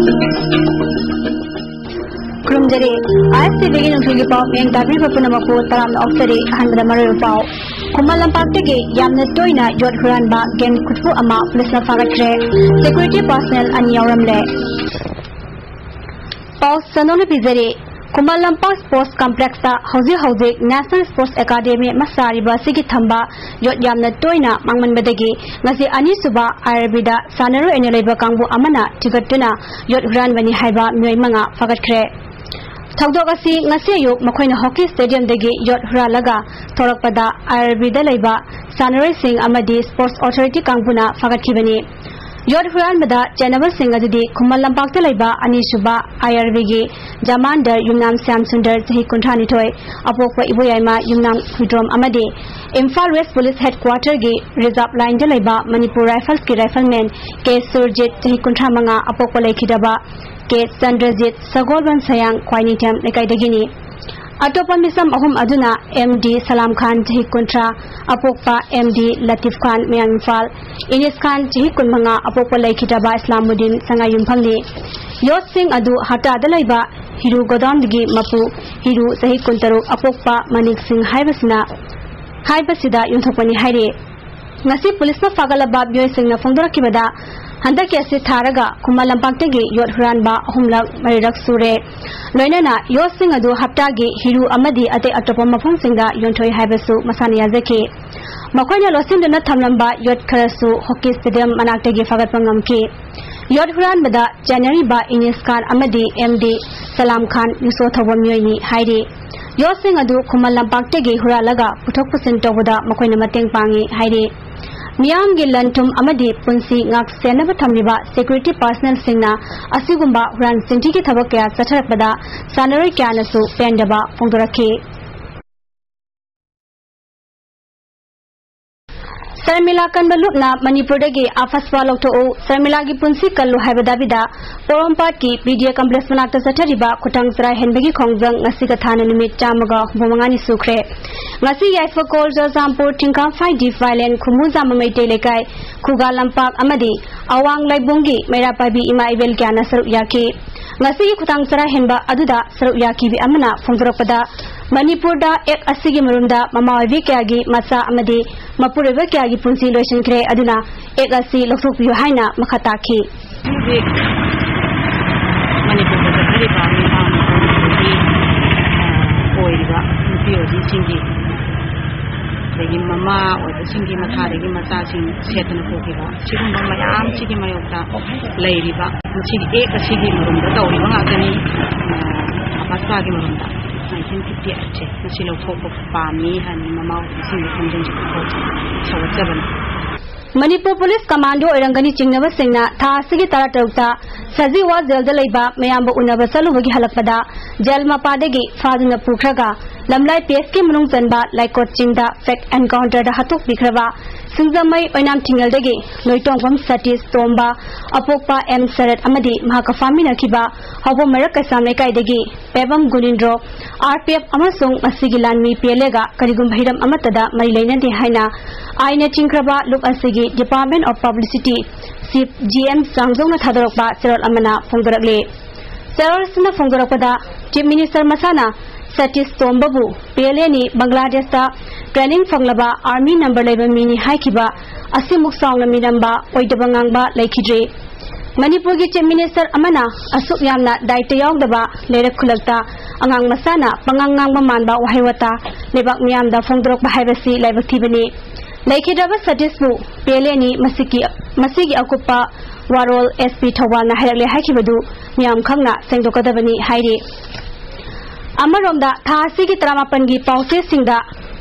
Kurumjare, ISC begin to give out and David Pupunamaku, Taram of the Hundred Mario Pau. Kumalampatege, Yamnatoina, Jod Huranba, Gen Kutu Ama, Listener Fagatre, Security Personnel and Yoramle. Pau Sanona Pizere, Kumalampa Sports Complex, Hausi, National Sports Academy, Masari, Basiki Thamba, Jod Yamnatoina, Mangman Bedegi, Nasi Anisuba, Arabida, Sanaro and Labor Kangu Amana, Tigatuna, Jod Huran Vani Haiba, Muimanga, Fagatre. Tawdogasi ngasi ayuk makoina hockey stadium degi yot huralaga thorakpada Arabida laiba Sanare Singh amadi Sports Authority kangpuna fagatkibani yot huranbada Janawal Singh adudi Kumallampakta laiba Anisuba IRBgi Jamandar Yumnam Samsundar Sahi Kunthani Toy Apokwa Iboyaima Yumnam Hudrom amadi Imphal West Police Headquarter gi Reserve Line de laiba Manipur Rifles ki Rifleman K Surjit Sahi Kunthamanga Apokwa laikidaba Ke Sandrajit Sagolban Sayang Kwainitam Lekaidagini Atopan Misam Ahum Aduna MD Salam Khan Jahi Kuntra Apokpa MD Latif Khan Mianfal Inis Khan Jahi Kunmanga Apokpa Laikitaba Islamuddin Sangayum Pangli Yot Singh Adu Hata Dalaiba Hiru Godamdigi Mapu Hiru Jahi Kuntaru Apokpa Manik Singh Haibasida Yuntopani Haire Ngasi Police na Fagalaba Bioy Singh na Fondora Kibada Handa Kasi Taraga, Kumalampakegi, Yot Huranba, Humlak, Marirak Sure. Loinana, Yot Singh Adu Haptagi, Hiru Amadi, Ate Atopamapung Singa, Yontoi Habasu, Masania Zeki. Makoina Losin Dona Tamlamba, Yot Karasu, Hockey Stadium, Manaktegi Fagapangamki. Yot Huranbada, January Ba Inis Khan Amadi, MD, Salam Khan, Yusotawamyoni, Haidi. Yot Singh Adu, Kumalampakegi, Huralaga, Putokusin Togoda, Makoina Mateng Pangi, Haidi. Miyam Gilantum Amadi Punsi Ngak Senaba Tamriba Security Personnel Singna Asigumba Huran Sintiki Tabakya Satarabada Sanari Kyanasu Pendaba Punguraki Sarmila Kanbalukna Manipurdagi Afaswa Lokto Sarmilagi Punsi Kalu Habadabida Porompati Media Complex Manakta Satariba Kutang Sra Henbagi Kongjang Nasikatana Limit Jamaga Bumangani Sukre Ngasi Yaifa Kolja Zampur Tingka Fai Di Violent Kumuza Mamete Lekai Kuga Lampak Amadi Awang Laibungi Merapabi Ima Ivel Kyana Sarup Yaki Ngasi Kutang Sra Henba Aduda Sarup Yaki Bi Amana Fungurapada Manipurda Ek Asigi Marunda Mama Vikagi Masa Amadi Mapureva Kyagi Punsi Lotion Kre Aduna Ek Asi Lokuk Yohaina Makataki Mama or the singing Matari Matasing Setan Pokiba, Chicken Mayam, Chicken Mayota, Lady Ba, Chigi Eka Sigi Murunda, Tawani, Pasagi Murunda, 1958, the Silo Popo Pami and Mama singing from 7. Manipur Police Commando Erangani Chingnava Singna, Tasigi Taratauta, Sazi was Zelda Mayamba Unava Saluvagi Halapada, Jelma Padegi, Faduna Pukraga, Lamlai PSK Munung Zanba, like Chinda, Fact Encounter the Hatuk Bikrava, Singzamai Onam Tingeldegi, Loitongam Satis, Tomba, Apokpa M. Sarat Amadi, Mahakafami Nakiba, Hobo Meraka Sameka Degi, Pebam Gunindro, RPF Amasung, Masigilan Mi Pielega, Karigum Hiram Amatada, Marilena de Haina, Aina Chinkraba, Look Asigi, Department of Publicity, Sip GM Sangzong Tadorokba, Serol Amana, Fungarakle. Serol Fungaropada, Chief Minister Masana, Satis Tombabu, PLNI, Bangladesh, Training Fanglaba, Army Number 11 Mini Haikiba, Asimuk Song Minamba, Oitabangamba, Laikidre. Manipurgi Chief Minister Amana, Asuk Yamna, Daitayong Daba, Lera Kulakta, Angang Masana, Pangangang Manba, Wahewata, Lebak Miam, the Fondrok Bahivasi, Lavatibani. Laikidaba Satisbu, PLNI, Masigi Akupa, Warol, SP Tawana, Haile Hakibadu, Miam Kangna, Sengdokadavani, Haidi. Amaromda, Tasigi Tramapangi, Paute Singda,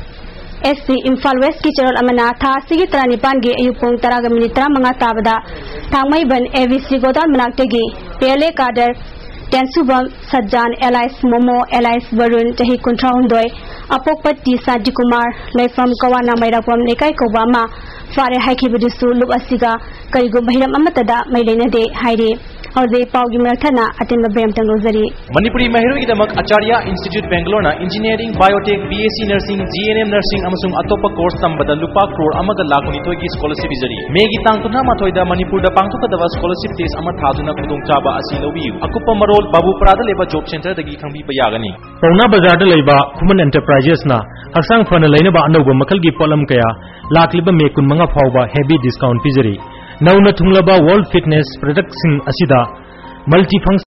SC Imphal West Kicherol Amana, Tasigi Tranipangi, Ayupong Taragamitra Mangatabada, Tangmaiban, AVC Godan Manaktegi, PLA Kader, Tensubam, Sajjan, Elias Momo, Elias Varun, Jahi Kuntraundoi, Apokpati Sajikumar, Laifam Kawana Mairapam, Lekai Kobama, Fare Haikibudisu, Lubasiga, Karigum Hiram Amatada, Mailena de Haide. हौजे पाउगी मरथना अतिम बेम तंगलोजरी मणिपुरी महिरोगी दमक आचार्य institute Bangalore ना engineering biotech BSc nursing GNM nursing अमसुंग अतोप course तंबदा लुपा करोड़ अमग लाख निथोगी scholarship इजरी मेगी तांग तुना माथोइदा मणिपुर दा पांगथुकदवा स्कॉलरशिप टेस्ट अमा थादुना खुदोंग चाबा असि लौबियु अकुप मरोल बाबूपरादा लेबा जॉब सेंटर दगी खंबीबा यागनी पौना बाजार दा लेबा खुमन एंटरप्राइजेस ना हक्सांग फन लेनबा अनौबा मखलगी पोलम कया लाखलिबा मे कुनमंगा फावबा हेवी डिस्काउंट पिजरी नौना थुंगलबा वर्ल्ड फिटनेस प्रोडक्ट सिंग असिदा मल्टी फंक्शन